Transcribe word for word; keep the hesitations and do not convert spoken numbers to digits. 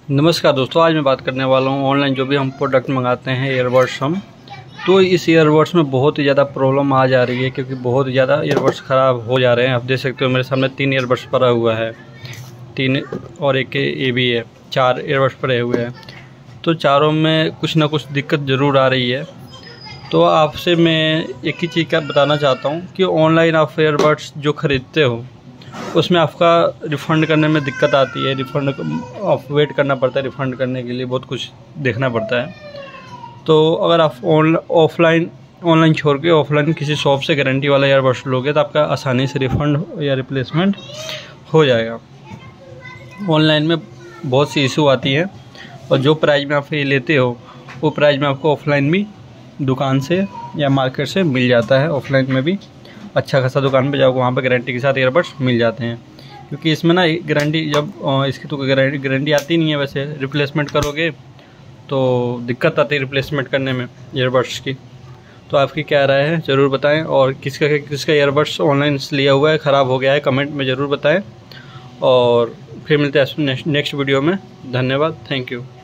नमस्कार दोस्तों, आज मैं बात करने वाला हूँ ऑनलाइन जो भी हम प्रोडक्ट मंगाते हैं ईयरबड्स हम, तो इस ईयरबड्स में बहुत ही ज़्यादा प्रॉब्लम आ जा रही है क्योंकि बहुत ज़्यादा ईयरबड्स ख़राब हो जा रहे हैं। आप देख सकते हो मेरे सामने तीन ईयरबड्स पड़ा हुआ है, तीन और एक ये भी है, चार ईयरबड्स पड़े हुए हैं। तो चारों में कुछ ना कुछ दिक्कत ज़रूर आ रही है। तो आपसे मैं एक ही चीज़ का बताना चाहता हूँ कि ऑनलाइन आप ईयरबड्स जो ख़रीदते हो उसमें आपका रिफ़ंड करने में दिक्कत आती है। रिफ़ंड आप वेट करना पड़ता है, रिफ़ंड करने के लिए बहुत कुछ देखना पड़ता है। तो अगर आप ऑन ऑफलाइन ऑनलाइन छोड़ के ऑफलाइन किसी शॉप से गारंटी वाला ईयरबड्स लोगे तो आपका आसानी से रिफ़ंड या रिप्लेसमेंट हो जाएगा। ऑनलाइन में बहुत सी इशू आती है और जो प्राइस में आप ये लेते हो वो प्राइस में आपको ऑफलाइन भी दुकान से या मार्केट से मिल जाता है। ऑफलाइन में भी अच्छा खासा दुकान पे जाओगे वहाँ पे गारंटी के साथ ईयरबड्स मिल जाते हैं, क्योंकि इसमें ना गारंटी जब इसकी तो गारंटी गारंटी आती नहीं है। वैसे रिप्लेसमेंट करोगे तो दिक्कत आती है रिप्लेसमेंट करने में ईयरबड्स की। तो आपकी क्या राय है ज़रूर बताएं, और किसका किसका ईयरबड्स ऑनलाइन लिया हुआ है ख़राब हो गया है कमेंट में ज़रूर बताएं। और फिर मिलते हैं नेक्स्ट वीडियो में। धन्यवाद, थैंक यू।